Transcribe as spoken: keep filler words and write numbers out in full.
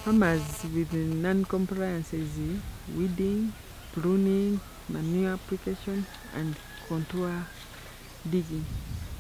Farmers with non-compliance is weeding, pruning, manure application, and contour digging.